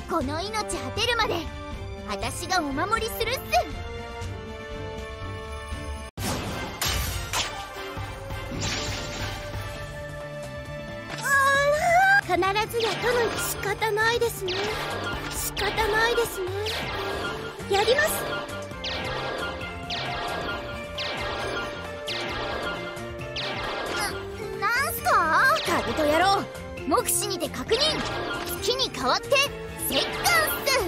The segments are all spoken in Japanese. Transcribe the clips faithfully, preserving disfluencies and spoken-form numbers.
この命果てるまで私がお守りするっす。必ずや殿に仕方ないですね。仕方ないですね。やります。な、なんすか？カブト野郎、目視にて確認。月に代わって折檻っす。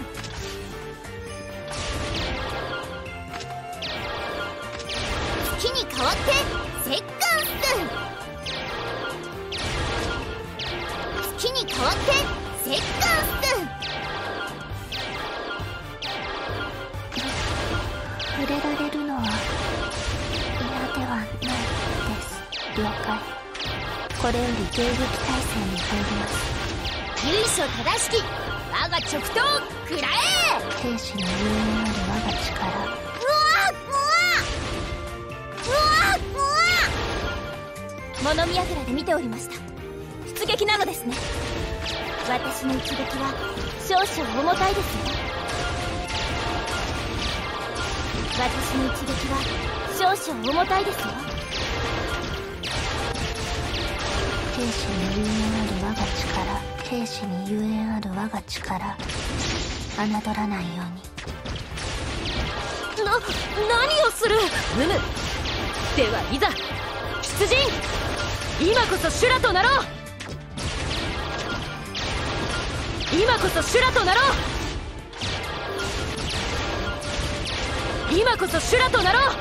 月に代わって折檻っす。月に代わって折檻っす。 触れられるのは嫌ではないです。了解。これより迎撃態勢に入ります。 由緒正しき我が直刀食らえ。 兵士のゆえにある我が力。 うわうわうわうわ。物見櫓で見ておりました。出撃なのですね。私の一撃は少々重たいですよ。私の一撃は少々重たいですよ。 兵士にゆえんある我が力。兵士にゆえんある我が力。侮らないように。 な、何をする？うむ。ではいざ出陣。今こそ修羅となろう。今こそ修羅となろう。今こそ修羅となろう。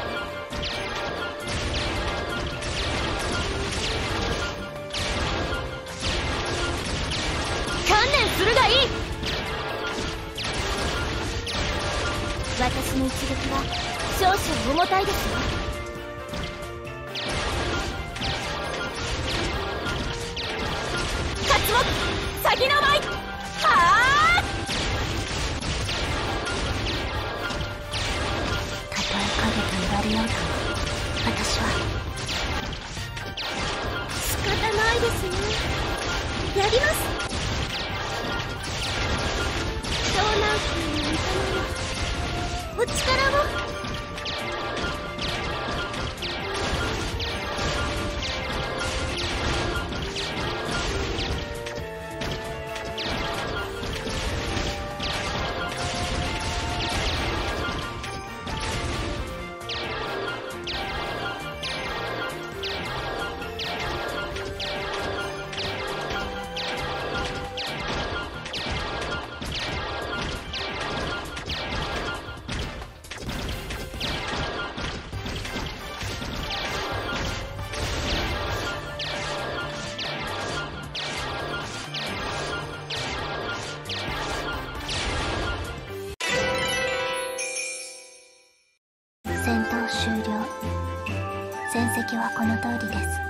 観念するがいい。 私の一撃は少々重たいですよ。 勝つも先の舞い。はあ。 たとえ影と言われようと私は仕方ないですね。やります。湘南君の御霊のお力を。 戦闘終了。戦績はこの通りです。